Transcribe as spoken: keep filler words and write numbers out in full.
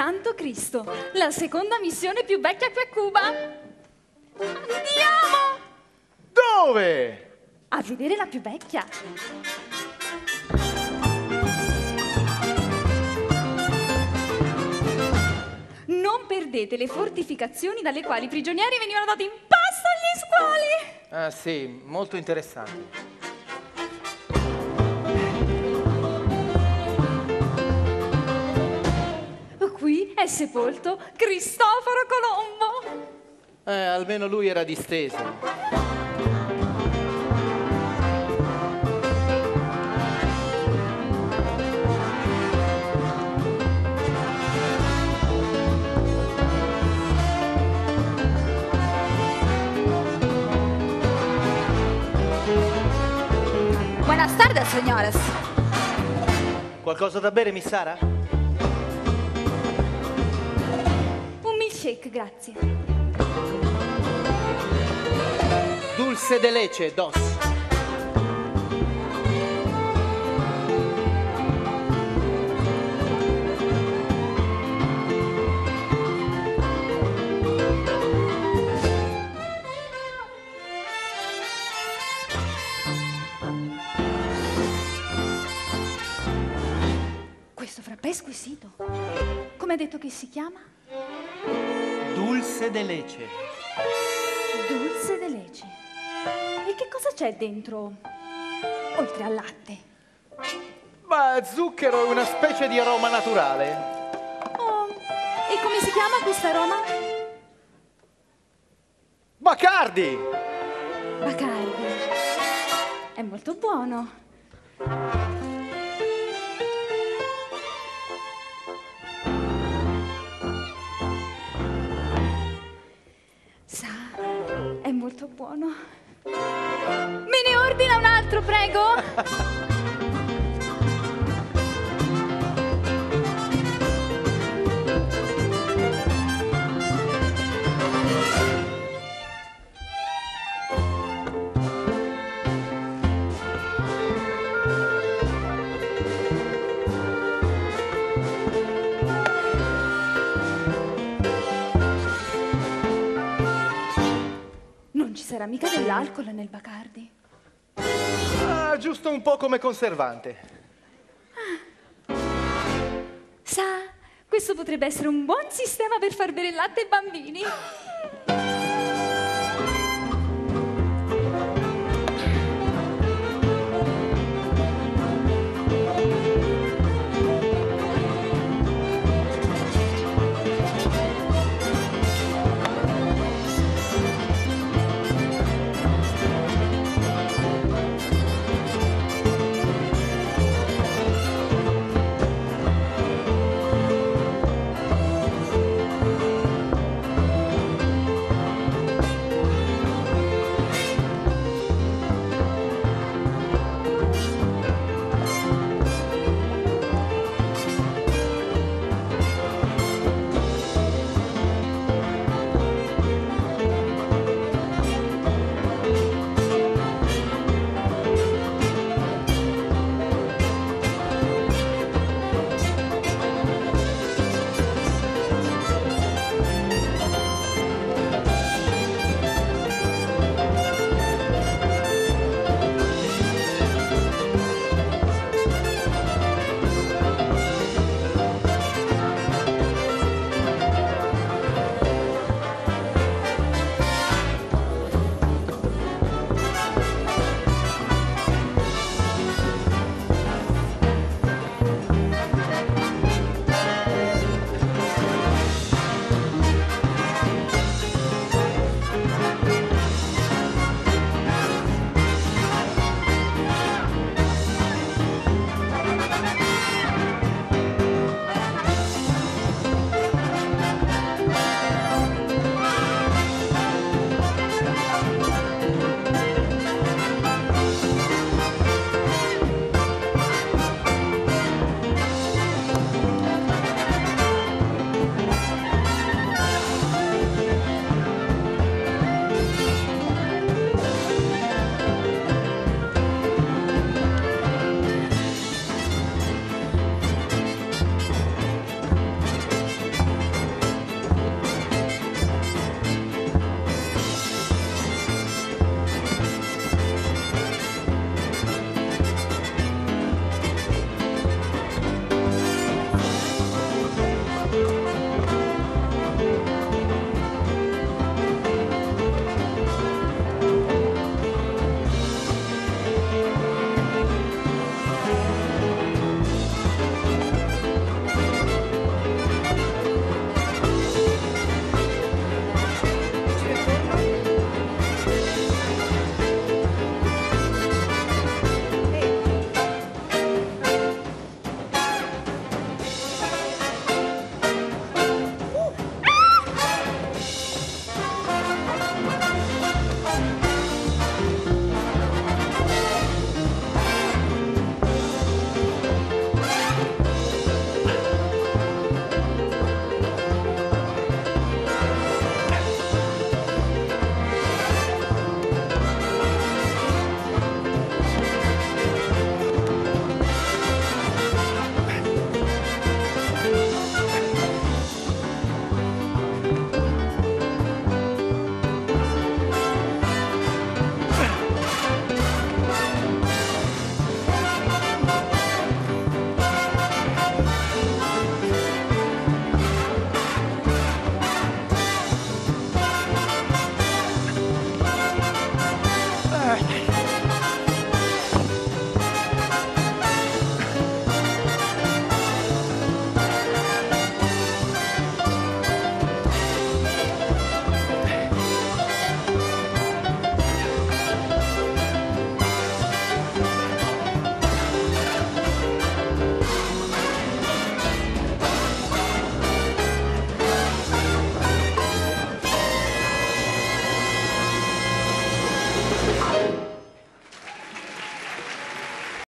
Santo Cristo, la seconda missione più vecchia qui a Cuba. Andiamo! Dove? A vedere la più vecchia. Non perdete le fortificazioni dalle quali i prigionieri venivano dati in pasto agli squali. Ah sì, molto interessante. Qui è sepolto Cristoforo Colombo. Eh, almeno lui era disteso. Buenas tardes, señores. Qualcosa da bere, Miss Sara? Shake, grazie. Dulce de leche, dos. Questo frappè è squisito. Come ha detto che si chiama? Dulce de leche. Dulce de leche. E che cosa c'è dentro, oltre al latte? Ma zucchero è una specie di aroma naturale. Oh, e come si chiama questo aroma? Bacardi! Bacardi. È molto buono. È molto buono. Me ne ordina un altro, prego. Non ci sarà mica dell'alcol nel Bacardi. Ah, giusto un po' come conservante. Ah. Sa, questo potrebbe essere un buon sistema per far bere il latte ai bambini.